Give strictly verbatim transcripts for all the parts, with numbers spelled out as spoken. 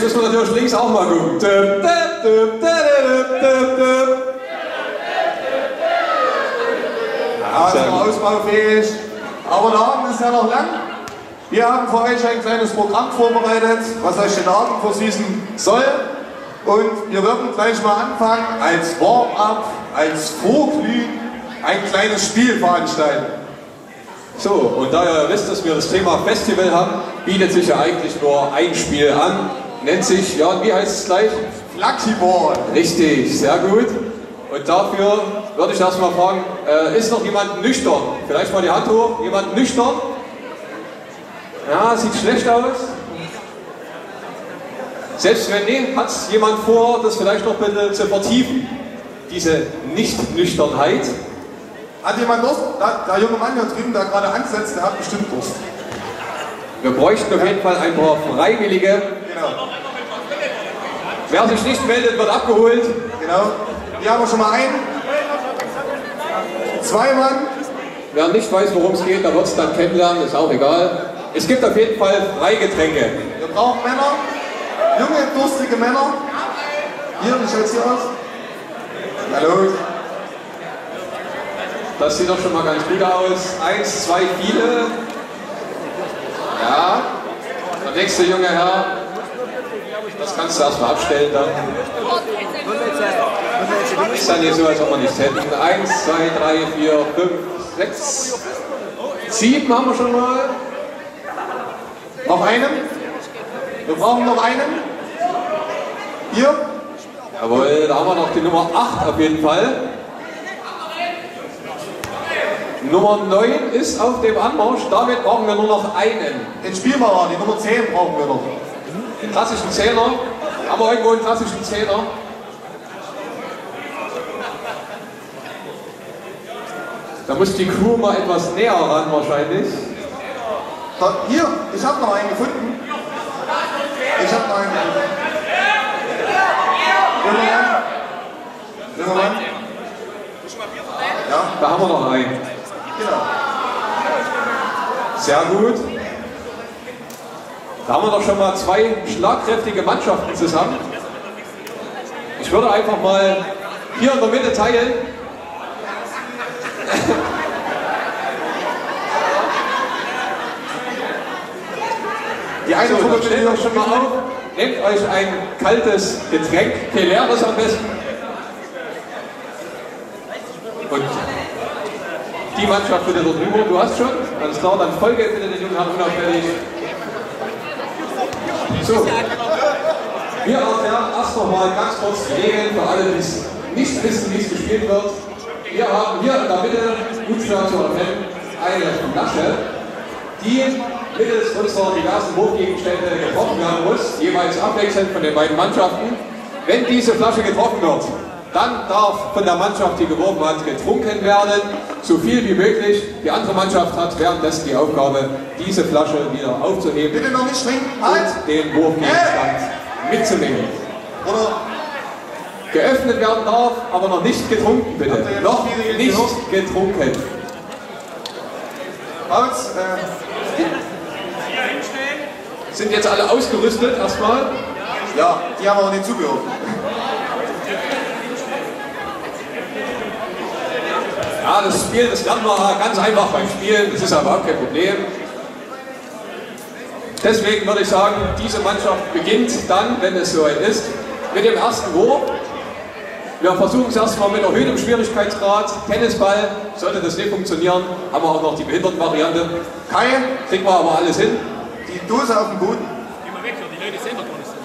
müssen wir natürlich links auch mal gucken. Ja, ist noch ausbaufähig. Aber der Abend ist ja noch lang. Wir haben für euch ein kleines Programm vorbereitet, was euch den Abend versüßen soll. Und wir werden gleich mal anfangen, als Warm-up, als Vorglühen, ein kleines Spiel veranstalten. So, und da ihr wisst, dass wir das Thema Festival haben, bietet sich ja eigentlich nur ein Spiel an. Nennt sich, ja, wie heißt es gleich? Flunkyball. Richtig, sehr gut. Und dafür würde ich erstmal fragen, äh, ist noch jemand nüchtern? Vielleicht mal die Hand hoch. Jemand nüchtern? Ja, sieht schlecht aus. Selbst wenn nicht, hat es jemand vor, das vielleicht noch bitte zu vertiefen, diese Nicht-Nüchternheit? Hat jemand Durst? Da, der junge Mann hier drüben, der gerade ansetzt, der hat bestimmt Durst. Wir bräuchten auf jeden Fall ein paar Freiwillige. Genau. Wer sich nicht meldet, wird abgeholt. Genau. Hier haben wir schon mal einen. Zwei Mann. Wer nicht weiß, worum es geht, der wird es dann kennenlernen, ist auch egal. Es gibt auf jeden Fall Freigetränke. Wir brauchen Männer. Junge, durstige Männer. Hier, wie schaut es hier aus? Hallo. Das sieht doch schon mal ganz gut aus. Eins, zwei, viele. Ja. Der nächste junge Herr. Das kannst du erstmal abstellen dann. Ist dann nicht so, als ob wir nichts hätten. Eins, zwei, drei, vier, fünf, sechs, sieben haben wir schon mal. Noch einen? Wir brauchen noch einen. Hier. Jawohl, da haben wir noch die Nummer acht auf jeden Fall. Nummer neun ist auf dem Anmarsch, damit brauchen wir nur noch einen. Den Spielmacher, die Nummer zehn brauchen wir noch. Den klassischen Zehner. Haben wir irgendwo einen klassischen Zehner? Da muss die Crew mal etwas näher ran wahrscheinlich. Da, hier, ich habe noch einen gefunden. Ich habe noch einen gefunden. Junger Mann. Junger Mann. Ja. Da haben wir noch einen. Genau. Sehr gut. Da haben wir doch schon mal zwei schlagkräftige Mannschaften zusammen. Ich würde einfach mal hier in der Mitte teilen. Die eine So, Truppe dann stellt euch schon mal auf. Nehmt euch ein kaltes Getränk, kein leeres am besten. Und die Mannschaft bitte dort rüber. Du hast schon? Alles klar, dann folge bitte den jungen Herrn unauffällig. So. Wir erklären erst noch mal ganz kurz die Regeln für alle, die es nicht wissen, wie es gespielt wird. Wir haben hier in der Mitte, gut schwer zu erkennen, eine Flasche, die mittels unserer diversen Wurfgegenstände getroffen werden muss, jeweils abwechselnd von den beiden Mannschaften. Wenn diese Flasche getroffen wird, dann darf von der Mannschaft, die geworfen hat, getrunken werden, so viel wie möglich. Die andere Mannschaft hat währenddessen die Aufgabe, diese Flasche wieder aufzuheben. Bitte noch nicht trinken. Und den Wurfgegenstand mitzunehmen. Oder Geöffnet werden darf, aber noch nicht getrunken, bitte. Noch nicht getrunken. aus. Äh, Sind jetzt alle ausgerüstet erstmal? ja, die haben aber nicht zugehört. Ja, das Spiel, das lernen wir ganz einfach beim Spielen, das ist aber auch kein Problem. Deswegen würde ich sagen, diese Mannschaft beginnt dann, wenn es soweit ist, mit dem ersten Wurf. Wir versuchen es erstmal mit erhöhtem Schwierigkeitsgrad. Tennisball, sollte das nicht funktionieren, haben wir auch noch die Behindertenvariante. Kai, Kriegen wir aber alles hin. die Dose auf dem Boden. Geh mal weg, die Leute sehen doch gar nicht.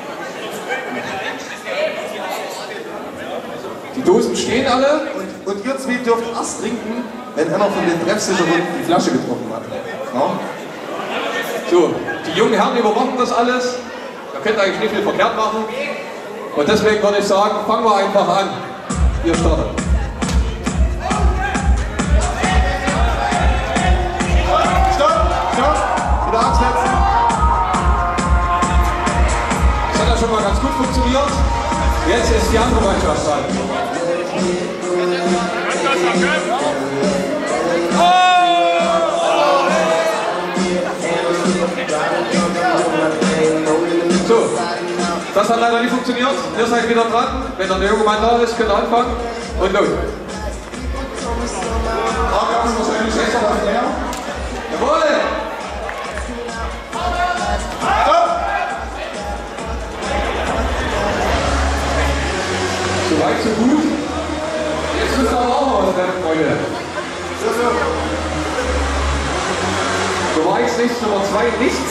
Die Dosen stehen alle. Und, und ihr zwei dürft erst trinken, wenn einer von den Treffsicheren die Flasche getroffen hat. Ja? So, die jungen Herren überwachen das alles. Da könnt ihr eigentlich nicht viel verkehrt machen. Und deswegen würde ich sagen, fangen wir einfach an. Ihr startet. Stopp, stopp, wieder absetzen. Das hat ja schon mal ganz gut funktioniert. Jetzt ist die andere Mannschaft dran. So, Das hat leider nicht funktioniert. Ihr seid wieder dran. Wenn dann der junge Mann da ist, könnt ihr anfangen. Und los. Da gab es wahrscheinlich extra was mehr. Jawohl! So weit, so gut. Jetzt müsst ihr aber auch noch was treffen, Freunde. Nummer eins nichts, Nummer zwei nichts.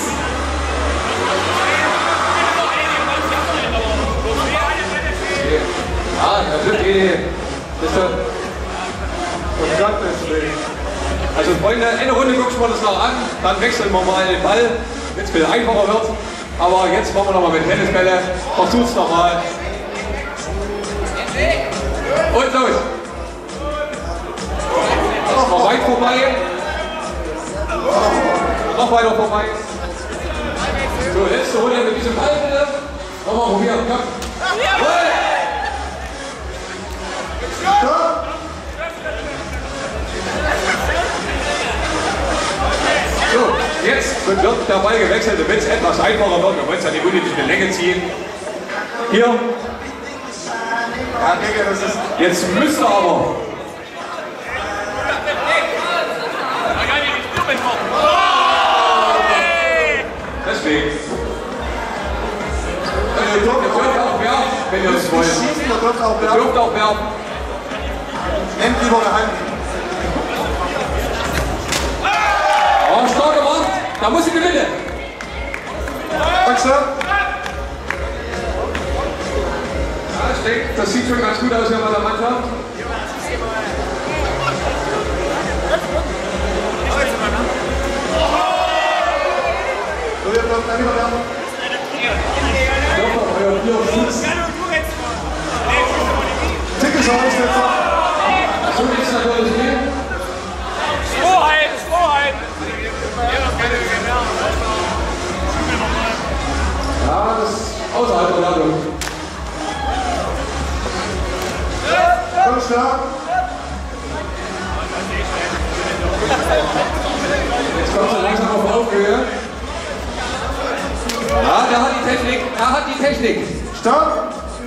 Ah, das wird eh. Das ist Und Gottes Willen. Also Freunde, eine Runde gucken wir das noch an, dann wechseln wir mal den Ball, wenn es wieder einfacher wird. Aber jetzt machen wir nochmal mit Tennisbälle. Versucht's nochmal. Und los! Das ist noch weit vorbei. Noch weiter vorbei. So, letzte Runde mit diesem Ball bitte. Nochmal probieren, komm. Jawohl! So, jetzt wird der Ball gewechselt, damit es etwas einfacher wird. Wir wollen es ja nicht unnötig in die Länge ziehen. Hier. Ja, Digga, das ist. Jetzt müsst ihr aber. Deswegen. Ihr dürft auch werfen, wenn ihr es wollt. Schießen, ihr dürft auch Ihr werfen. dürft auch werfen. Nehmt lieber eine Hand. Oh, stark gemacht. Da muss ich gewinnen. Dankeschön. Ja, ich denke, das sieht schon ganz gut aus hier bei der Mannschaft. So, ihr dürft dann wieder werfen. Euer Bier Fuß. Tickets Aussetzer. So geht's natürlich nicht. Strohhalm, Strohhalm! Ja, das ist außerhalb der Ladung. Komm stark. Jetzt kommt er langsam auf Aufhöhe. Ja, der hat die Technik. Er hat die Technik. Stopp.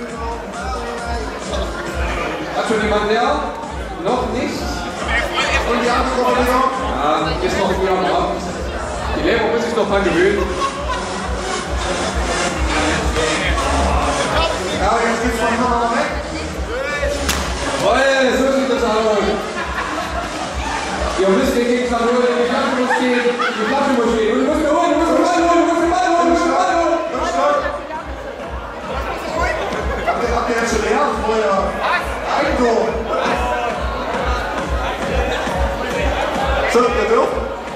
Hat schon jemand leer? Noch nicht. Und die andere Runde noch. Ja, ist noch früh am Abend. Die Leber muss sich noch dran gewöhnen. Ja, jetzt geht's von hier noch weg. Jawohl, so sieht das aus. Ihr müsst den Gegenstand holen, die Flasche muss stehen, die Flasche muss stehen. Und du musst mir holen, du musst den Ball holen, du musst den Ball holen, du musst den Ball holen. Und stopp. Habt ihr, habt ihr jetzt schon leer vorher? Ein Tor. So, ihr dürft.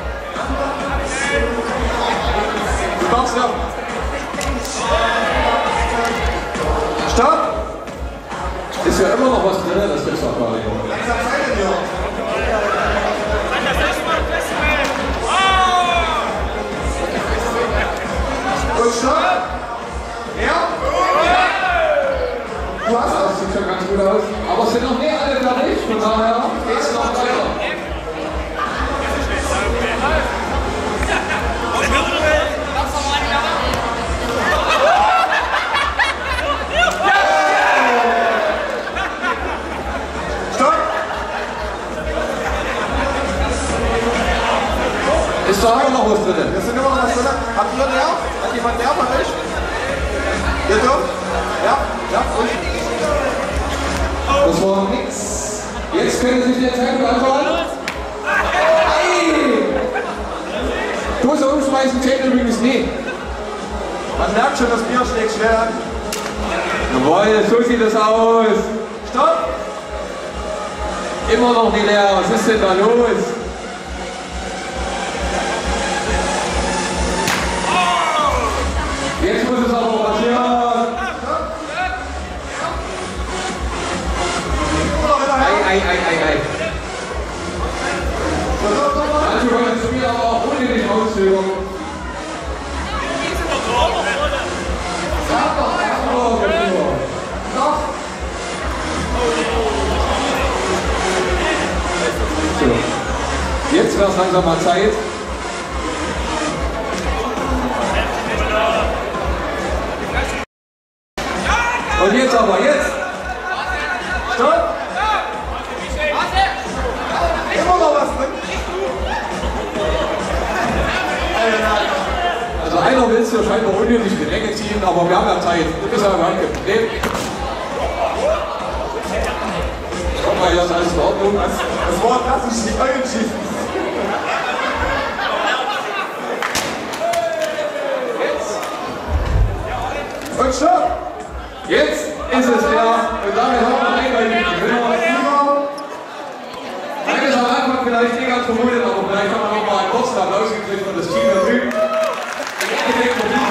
Du darfst ja. Stopp. Ist ja immer noch was drin, das gibt's doch gar nicht. Langsam seid ihr. Und stopp. Ja. Du hast das, sieht schon ganz gut aus. Aber es sind noch nicht alle fertig, von daher geht's noch weiter. Stopp. Ist da auch noch was drin? Wir sind immer noch was drin. Habt ihr leer? Hat jemand leer von euch? Ihr dürft? Ja, ja, ruhig. Das war nix. Jetzt können Sie sich den Zeitpunkt anschauen. Hey! Dose umschmeißen zählt übrigens nie. Man merkt schon, das Bier schlägt schwer an. Jawohl, so sieht es aus. Stopp! Immer noch nicht leer. Was ist denn da los? Jetzt muss es aber passieren. Ei, ei, ei, ei, ei. Manche wollen das Spiel aber auch unnötig auszögern. So. Jetzt wäre es langsam mal Zeit. Jetzt aber, jetzt! Stopp! Immer noch was drin? Also einer will es ja scheinbar unnötig in die Länge ziehen, aber wir haben ja Zeit. Das ist ja gar kein Problem. Guck mal, hier ist alles in Ordnung. Das, das war klassisch die Eulenschießen. Und stopp! Jetzt ist es der, und damit haben wir eindeutig den Gewinner. Eines am Anfang vielleicht nicht ganz vermutet, aber vielleicht haben wir noch mal einen kurzen Applaus gekriegt von das Team da drüben. Im Endeffekt